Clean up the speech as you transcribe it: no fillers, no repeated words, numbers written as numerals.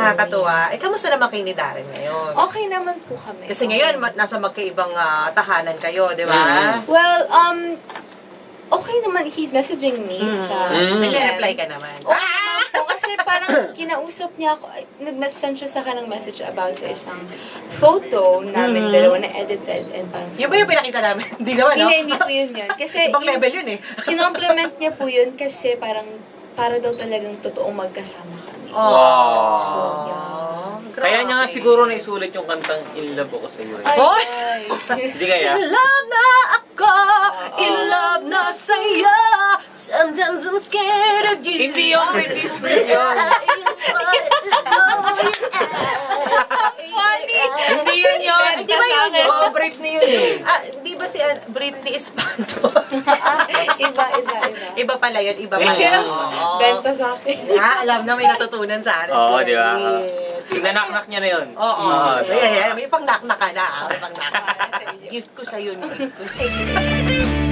Nakakatuwa. Kamusta naman kayo ni Darren ngayon? Okay naman po kami. Kasi ngayon, nasa magkaibang tahanan kayo, di ba? Well, okay naman. He's messaging me sa... Nag-reply ka naman. Kasi parang kinausap niya ako, nag-send siya sa akin ng message about sa isang photo namin dalawa na edited and parang... Yung ba yung pinakita namin? Hindi naman, no? Hindi po yun yan. Kasi ibang level yun eh. Kinompliment niya po yun kasi parang para daw talagang totoong magkasama kami. Wow! So, yeah. Kaya niya nga siguro na isulit yung kantang In Love Ako Sa'yo. Ay! Hindi kaya? In love na ako, in love na sa'yo. Sometimes I'm scared of you. Hindi yun, Britney Spears yun. Funny! Hindi yun yun. Di ba yun yun? Oo, Britney yun eh. Di ba si Britney Espanto? Iba. Iba pala yun, iba pala. Benta sa akin. Alam na may natutunan sa atin. Oo, di ba? Pinanaknak niya na yun. Oo. Ayan, may pang-naknak ka na. May pang-naknak. Gift ko sa'yo. Gift ko sa'yo.